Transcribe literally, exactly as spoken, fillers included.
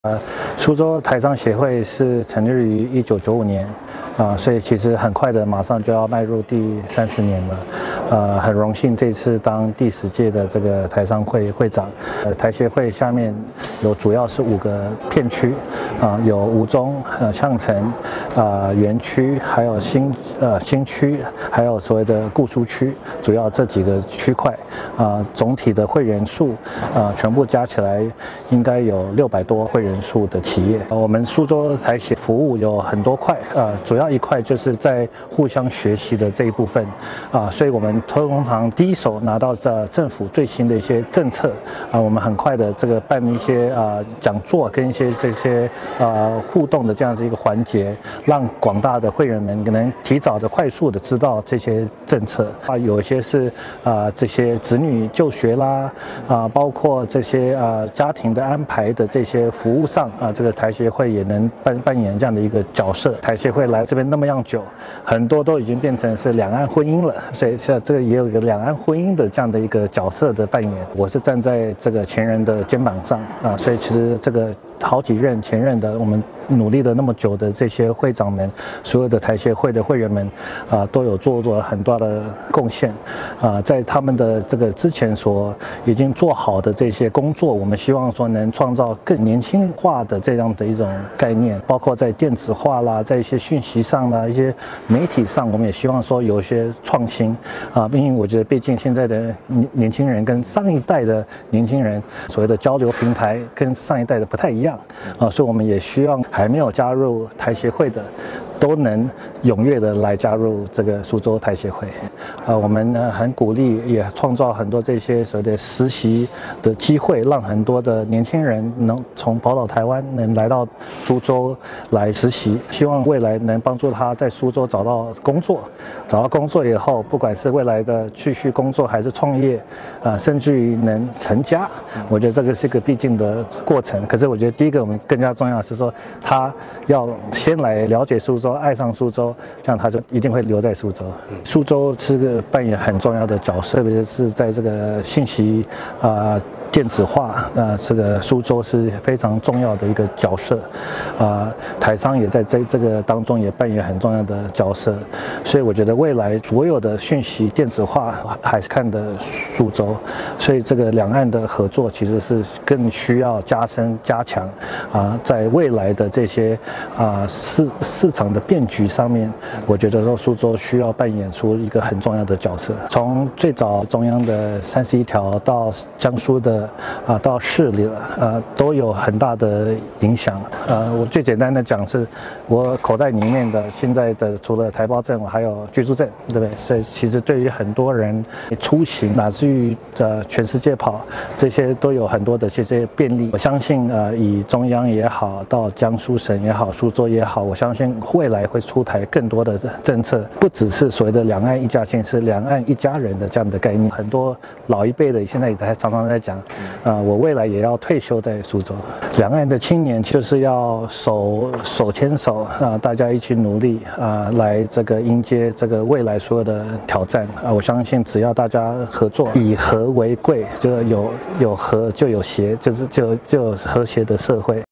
呃，苏州台商协会是成立于一九九五年，啊、呃，所以其实很快的，马上就要迈入第三十年了。呃，很荣幸这次当第十届的这个台商会会长。呃，台协会下面有主要是五个片区，啊、呃，有吴中、呃项城、啊、呃、园区，还有新呃新区，还有所谓的固书区，主要这几个区块，啊、呃，总体的会员数，啊、呃，全部加起来应该有六百多会员数的企业。我们苏州台协服务有很多块，呃，主要一块就是在互相学习的这一部分，啊、呃，所以我们通常第一手拿到这政府最新的一些政策，啊、呃，我们很快的这个办一些啊、呃、讲座跟一些这些呃互动的这样子一个环节，让广大的会员们可能提早的、快速的知道这些政策啊，有一些是啊、呃、这些子女就学啦，啊、呃，包括这些啊、呃、家庭的安排的这些服务上啊、呃，这个台协会也能扮扮演这样的一个角色。台协会来这边那么样久，很多都已经变成是两岸婚姻了，所以现在这个也有一个两岸婚姻的这样的一个角色的扮演。我是站在这个前人的肩膀上啊，所以其实这个好几任前任的我们努力了那么久的这些会长们，所有的台协会的会员们啊，都有做做很大的贡献啊，在他们的这个之前所已经做好的这些工作，我们希望说能创造更年轻化的这样的一种概念，包括在电子化啦，在一些讯息上啦，一些媒体上，我们也希望说有一些创新啊，因为我觉得毕竟现在的年年轻人跟上一代的年轻人所谓的交流平台跟上一代的不太一样啊，所以我们也希望还没有加入台协会的都能踊跃的来加入这个苏州台协会，呃，我们呢很鼓励，也创造很多这些所谓的实习的机会，让很多的年轻人能从宝岛台湾能来到苏州来实习，希望未来能帮助他在苏州找到工作，找到工作以后，不管是未来的继续工作还是创业，啊、呃，甚至于能成家，我觉得这个是一个必经的过程。可是我觉得第一个我们更加重要的是说，他要先来了解苏州。爱上苏州，这样他就一定会留在苏州。苏州是个扮演很重要的角色，特别是在这个信息啊、呃、电子化，那这个苏州是非常重要的一个角色。啊、呃，台商也在这这个当中也扮演很重要的角色。所以我觉得未来所有的讯息电子化还是看的苏州，所以这个两岸的合作其实是更需要加深加强啊、呃，在未来的这些啊市市场的变局上面，我觉得说苏州需要扮演出一个很重要的角色。从最早中央的三十一条到江苏的啊到市里了，呃都有很大的影响。呃，我最简单的讲是，我口袋里面的现在的除了台胞证，我还有居住证，对不对？所以其实对于很多人出行，乃至于呃全世界跑，这些都有很多的这些便利。我相信呃以中央也好，到江苏省也好，苏州也好，我相信未来会出台更多的政策，不只是所谓的两岸一家亲，是两岸一家人的这样的概念。很多老一辈的现在也在常常在讲，呃，我未来也要退休在苏州。两岸的青年就是要手手牵手啊、呃，大家一起努力啊、呃，来这个迎接这个未来所有的挑战啊、呃。我相信只要大家合作，以和为贵，就有有和就有谐，就是就就有和谐的社会。